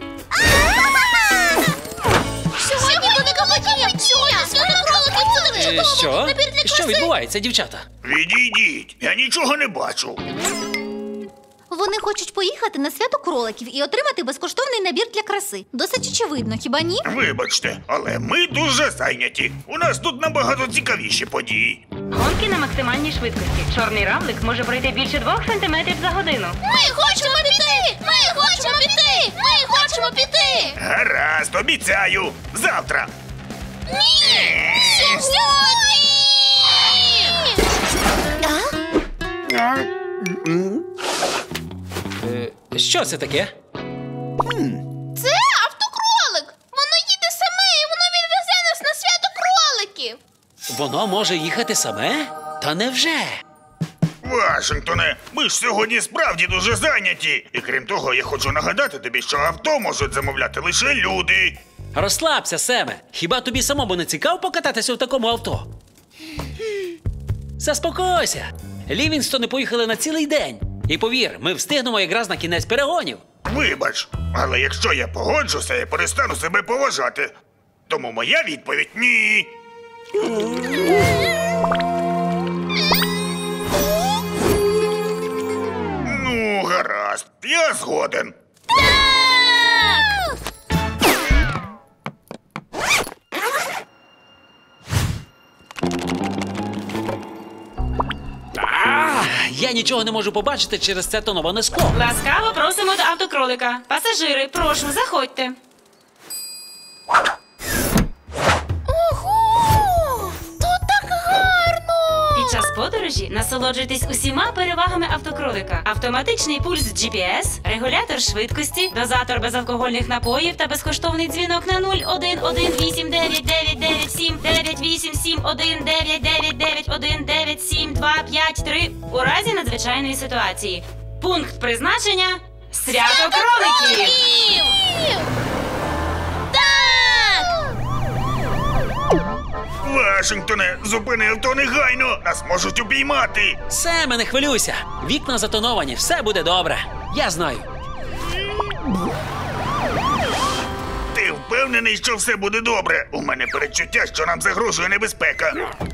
Сьогодні велика подія! Сьогодні свято кроликів! Це так чудово! Що? Набір для краси! Що відбувається, дівчата? Відійдіть, я нічого не бачу. Вони хочуть поїхати на свято кроликів і отримати безкоштовний набір для краси. Досить очевидно, хіба ні? Вибачте, але ми дуже зайняті. У нас тут набагато цікавіші події. Гонки на максимальній швидкості. Чорний равлик може пройти більше 2 сантиметрів за годину. Ми хочемо піти! Ми хочемо піти! Ми хочемо піти! Гаразд, обіцяю. Завтра. Ні! Сьогодні! Що це таке? Це автокролик! Воно їде саме і воно відвезе нас на свято кроликів! Воно може їхати саме? Та невже? Вашингтоне, ми ж сьогодні справді дуже зайняті. І крім того, я хочу нагадати тобі, що авто можуть замовляти лише люди. Розслабся, Семе. Хіба тобі самому не цікаво покататися в такому авто? Заспокойся. Лівінгстони поїхали на цілий день. І повір, ми встигнемо якраз на кінець перегонів. Вибач, але якщо я погоджуся, я перестану себе поважати. Тому моя відповідь – ні. Ну, гаразд, я згоден. Я нічого не можу побачити через це тоноване скло. Ласкаво просимо до автокролика. Пасажири, прошу, заходьте. Ого! Тут так гарно! Під час подорожі насолоджуйтесь усіма перевагами автокролика. Автоматичний пульс GPS, регулятор швидкості, дозатор безалкогольних напоїв та безкоштовний дзвінок на 01189979191799199197253 у разі надзвичайної ситуації. Пункт призначення – свято кроликів! Так! Вашингтоне, зупини авто негайно! Нас можуть упіймати! Семе, не хвилюйся. Вікна затоновані, все буде добре. Я знаю. Ти впевнений, що все буде добре? У мене передчуття, що нам загрожує небезпека.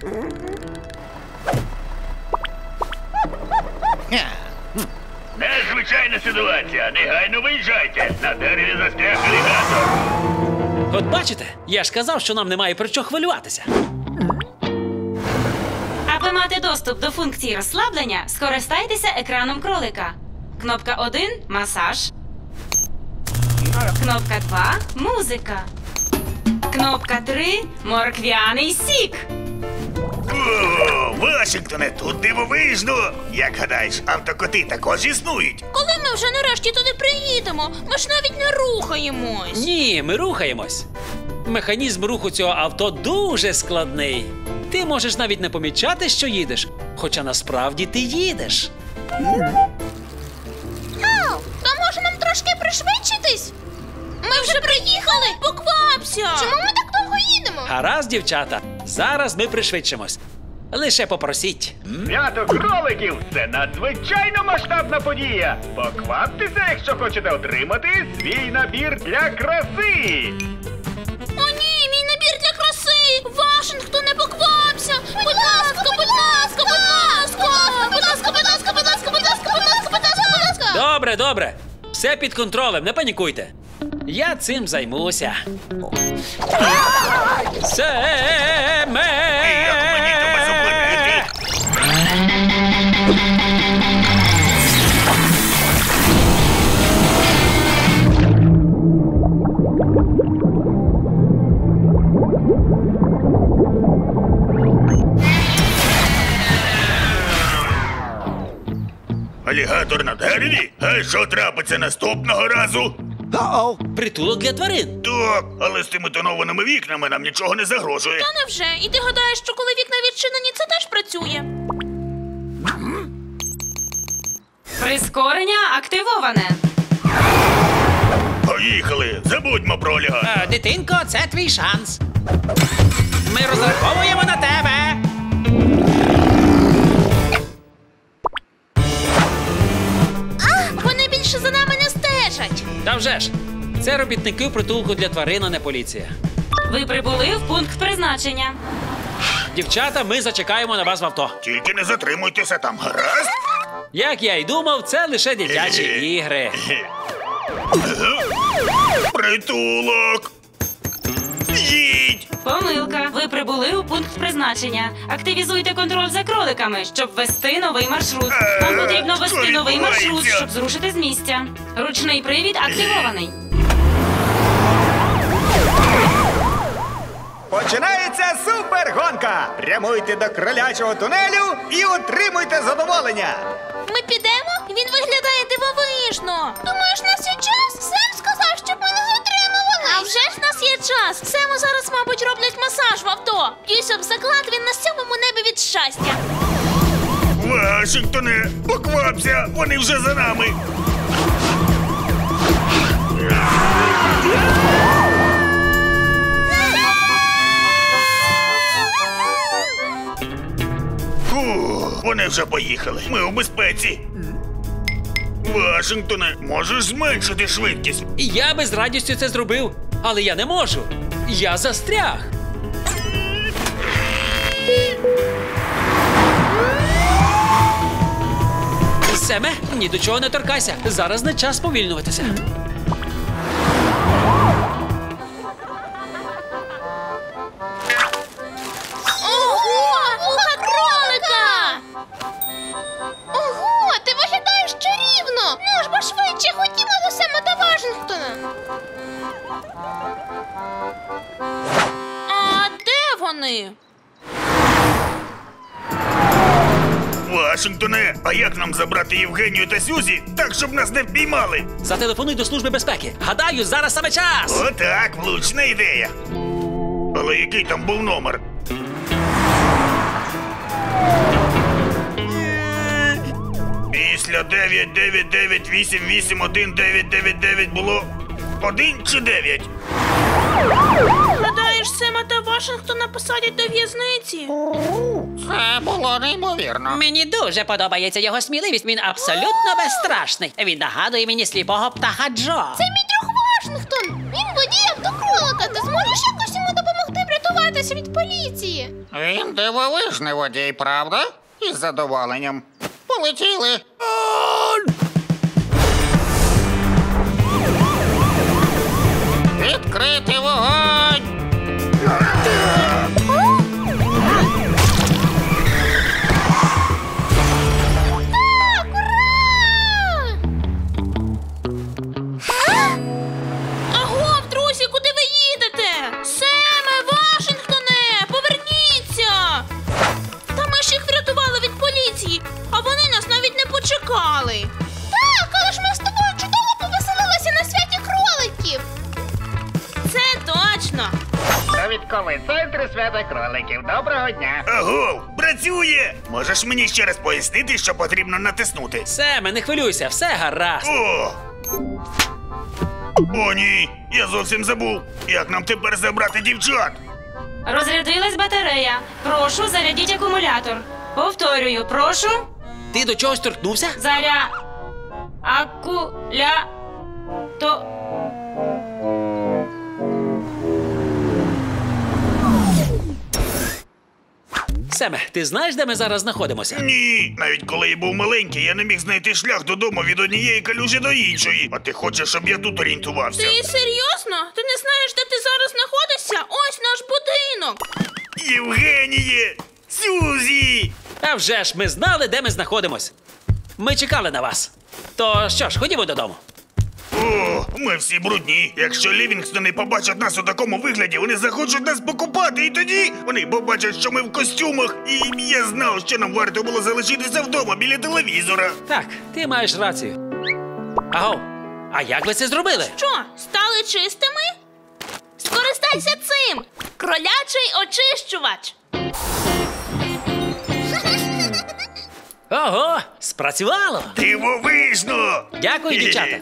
Незвичайна ситуація. Негайно виїжджайте. На дереві застряг алігатор. От бачите, я ж казав, що нам немає про що хвилюватися. Аби мати доступ до функції розслаблення, скористайтеся екраном кролика. Кнопка 1 – масаж. Кнопка 2 – музика. Кнопка 3 – морквяний сік. О, Вашингтоне, тут дивовижно! Як гадаєш, автокоти також існують? Коли ми вже нарешті туди приїдемо? Ми ж навіть не рухаємось. Ні, ми рухаємось. Механізм руху цього авто дуже складний. Ти можеш навіть не помічати, що їдеш, хоча насправді ти їдеш. То може нам трошки пришвидшитись? Ми вже приїхали! Поквапся! Чому ми так довго їдемо? Гаразд, дівчата, зараз ми пришвидшимось. Лише попросіть. Свято кроликів – це надзвичайно масштабна подія. Покваптеся, якщо хочете отримати свій набір для краси. О ні, мій набір для краси! Вашингтон, не поквапся! Будь ласка, будь ласка, будь ласка! Будь ласка, будь ласка, будь ласка, будь ласка, будь ласка, будь ласка, будь ласка! Добре, добре. Все під контролем, не панікуйте. Я цим займуся. Семе! Як мені тебе зупинити? Алігатор на дереві? А що трапиться наступного разу? Притулок для тварин. Так, але з тими тонованими вікнами нам нічого не загрожує. Та невже? І ти гадаєш, що коли вікна відчинені, це теж працює? Прискорення активоване. Поїхали! Забудьмо про олігарха. Дитинко, це твій шанс. Ми розраховуємо на тебе. Вони більше за нами не стежать. Та вже ж, це робітники в притулку для тварин, а не поліція. Ви прибули в пункт призначення. Дівчата, ми зачекаємо на вас в авто. Тільки не затримуйтеся там, гаразд? Як я й думав, це лише дитячі ігри. Притулок! Їдь! Помилка. Ви прибули у пункт призначення. Активізуйте контроль за кроликами, щоб ввести новий маршрут. Вам потрібно ввести новий маршрут, щоб зрушити з місця. Ручний привід активований. Починається супергонка! Прямуйте до кролячого тунелю і отримуйте задоволення! Ми підемо? Він виглядає дивовижно. Думаєш, у нас є час? Сем сказав, щоб ми не затримували. А вже ж в нас є час. Сему зараз, мабуть, роблять масаж в авто. Б'юсь об заклад, він на сьомому небі від щастя. Вашингтоне, поквапся! Вони вже за нами! Фу, вони вже поїхали. Ми у безпеці. Вашингтоне, можеш зменшити швидкість? Я би з радістю це зробив, але я не можу. Я застряг. Семе, ні до чого не торкайся. Зараз не час повільнюватися. Ого! Вуха кролика! Ого! Ти виглядаєш чарівно! Ну ж бо швидше, ходімо до Сема та Вашингтона. А де вони? Вашингтоне, а як нам забрати Євгенію та Сюзі так, щоб нас не впіймали? Зателефонуй до Служби безпеки. Гадаю, зараз саме час. Отак, влучна ідея. Але який там був номер? Після 999881999 було 1 чи 9? Гадаєш, Сема та Вашингтона посадять до в'язниці? Це було неймовірно. Мені дуже подобається його сміливість. Він абсолютно безстрашний. Він нагадує мені сліпого птаха Джо. Це мій друг Вашингтон! Він водій автокролика! Ти зможеш якось йому допомогти врятуватися від поліції? Він дивовижний водій, правда? Із задоволенням. Полетіли. Відкрити вогонь! Агов, друзі, куди ви їдете? Семе, Вашингтоне, поверніться! Та ми ж їх врятували від поліції, а вони нас навіть не почекали. Так, але ж ми з тобою чудово повеселилися на святі кроликів. Це точно. Довідковий центр свята кроликів. Доброго дня. Агов, працює! Можеш мені ще раз пояснити, що потрібно натиснути? Семе, не хвилюйся, все гаразд. О, ні, я зовсім забув. Як нам тепер забрати дівчат? Розрядилась батарея. Прошу, зарядіть акумулятор. Повторюю, прошу. Ти до чогось торкнувся? Семе, ти знаєш, де ми зараз знаходимося? Ні, навіть коли я був маленький, я не міг знайти шлях додому від однієї калюжі до іншої. А ти хочеш, щоб я тут орієнтувався? Ти серйозно? Ти не знаєш, де ти зараз знаходишся? Ось наш будинок. Євгеніє! Сюзі! А вже ж, ми знали, де ми знаходимось. Ми чекали на вас. То що ж, ходімо додому. О, ми всі брудні. Якщо Лівінгстони побачать нас у такому вигляді, вони захочуть нас покупати, і тоді вони побачать, що ми в костюмах. І я знав, що нам варто було залишитися вдома біля телевізора. Так, ти маєш рацію. Аго, а як ви це зробили? Що, стали чистими? Скористайся цим! Кролячий очищувач. Ого, спрацювало! Дивовижно! Дякую, дівчата.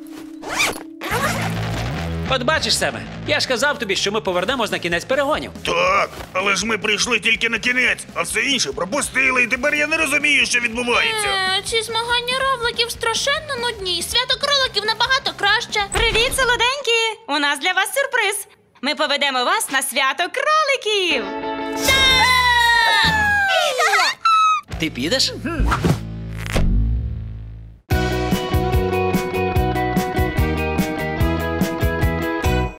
От бачиш, Семе, я ж казав тобі, що ми повернемось на кінець перегонів. Так, але ж ми прийшли тільки на кінець, а все інше пропустили, і тепер я не розумію, що відбувається. Ці змагання равликів страшенно нудні. Свято кроликів набагато краще. Привіт, солоденькі! У нас для вас сюрприз. Ми поведемо вас на свято кроликів. Ти підеш?